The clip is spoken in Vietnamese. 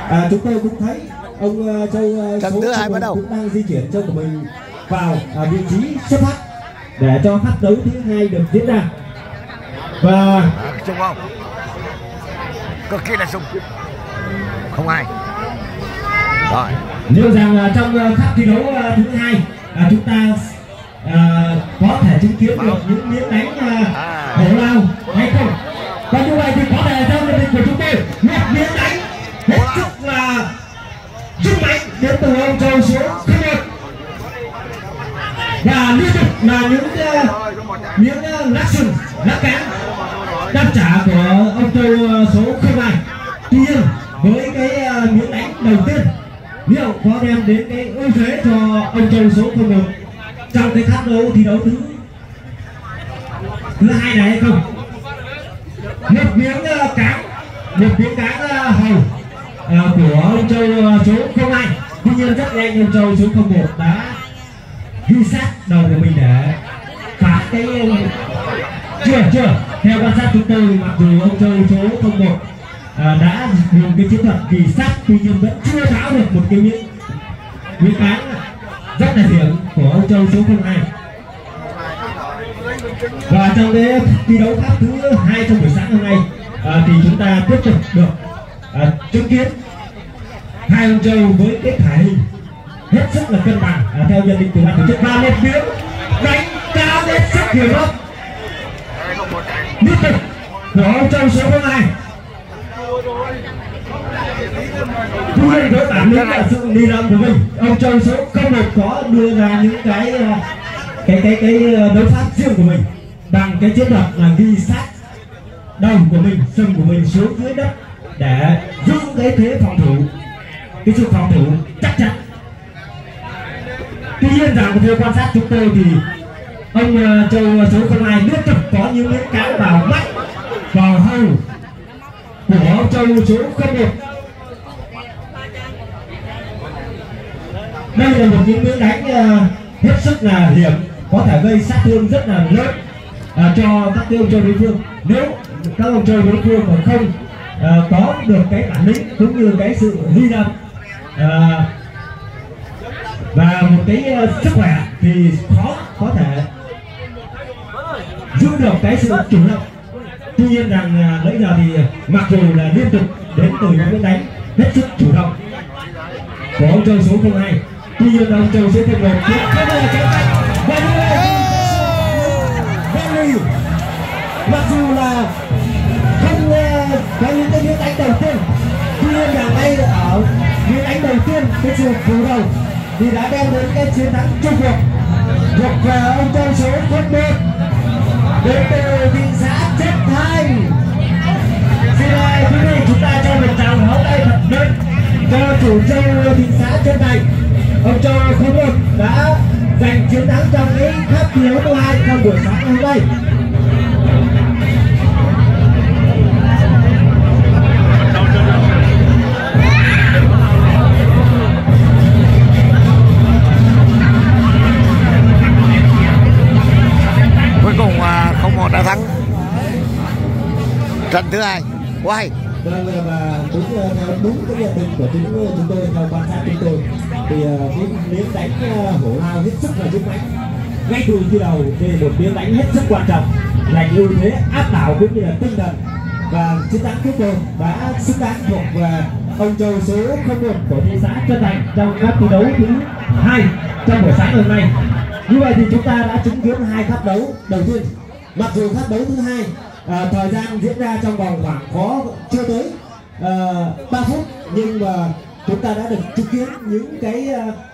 Chúng tôi cũng thấy ông Châu trận thứ 2 bắt đầu cũng đang di chuyển Châu của mình vào vị trí xuất phát để cho khắc đấu thứ 2 được diễn ra. Và Trung không? Cực kỳ là Trung. Không ai. Rồi. liệu rằng trong khắc thi đấu thứ 2 chúng ta có thể chứng kiến được những miếng đánh hổ lao hay không? Và như vậy thì có thể trong nhận định của chúng tôi một miếng đánh hết sức là rất mạnh đến từ ông Châu số 01 và liên tục là những miếng lắc sừng lắc cán đáp trả của ông Châu số 02. Tuy nhiên với cái miếng đánh đầu tiên liệu có đem đến cái ưu thế cho ông Châu số 01 trong cái khắc đấu thi đấu thứ 2 này hay không? Một miếng cán hầu của ông Châu số 02. Tuy nhiên rất nhanh ông Châu số 01 đã ghi sát đầu của mình để phá cái chưa theo quan sát chúng tôi, mặc dù ông Châu số 01 đã dùng cái chiến thuật ghi sát, tuy nhiên vẫn chưa tháo được một cái miếng cán rất là hiểm của ông Châu số 02. Và trong cái thi đấu khác thứ 2 trong buổi sáng hôm nay thì chúng ta tiếp tục được chứng kiến hai ông Châu với cái thể hình hết sức là cân bằng theo nhận định của ban tổ chức, và một miếng đánh cao hết sức hiểm hóc liên tục của ông Châu số 02. Tuy nhiên với bản lĩnh và sự đi làm của mình, ông Châu số 01 có đưa ra những cái đấu pháp riêng của mình bằng cái chiến thuật là ghi sát đầu của mình, sừng của mình xuống dưới đất để giữ cái thế phòng thủ, cái sự phòng thủ chắc chắn. Tuy nhiên rằng theo quan sát chúng tôi thì ông Châu số 02 liên tục có những miếng cán vào mắt, vào hầu của ông Châu số 01. Đây là một những miếng đánh hết sức là hiểm, có thể gây sát thương rất là lớn cho các ông Châu đối phương. Nếu các ông Châu đối phương mà không có được cái bản lĩnh cũng như cái sự huy động và một cái sức khỏe thì khó có thể giữ được cái sự chủ động. Tuy nhiên rằng nãy giờ thì mặc dù là liên tục đến từ những cái đánh hết sức chủ động của ông Châu số 02, tuy nhiên ông Châu số 01 cũng không bao giờ tránh tay. Và như vậy mặc dù là không có những cái miếng đánh đầu tiên, tuy nhiên rằng đây ở miếng đánh đầu tiên, cái sự chủ đầu thì đã đem đến cái chiến thắng chung cuộc thuộc về ông Châu số 01 đến từ thị xã Trân Thành. Xin mời quý vị chúng ta cho một tràng pháo tay thật lớn cho chủ Châu thị xã Trân Thành. Ông Châu 01 đã giành chiến thắng trong cái khắc thi đấu thứ 2 trong buổi sáng hôm nay. Cuối cùng 01 đã thắng trận thứ 2. Quá hay. Vâng, và đúng cái nhận định của chúng tôi theo quan sát chúng tôi thì cái miếng đánh hổ lao hết sức là dũng mãnh ngay từ khi đầu, thì một miếng đánh hết sức quan trọng, giành ưu thế áp đảo cũng như là tinh thần, và chiến thắng cuối cùng đã xứng đáng thuộc về ông Châu số 01 của thị xã Trân Thành trong các thi đấu thứ 2 trong buổi sáng hôm nay. Như vậy thì chúng ta đã chứng kiến 2 khắc đấu đầu tiên. Mặc dù khắc đấu thứ 2 thời gian diễn ra trong vòng khoảng chưa tới 3 phút, nhưng mà chúng ta đã được chứng kiến những cái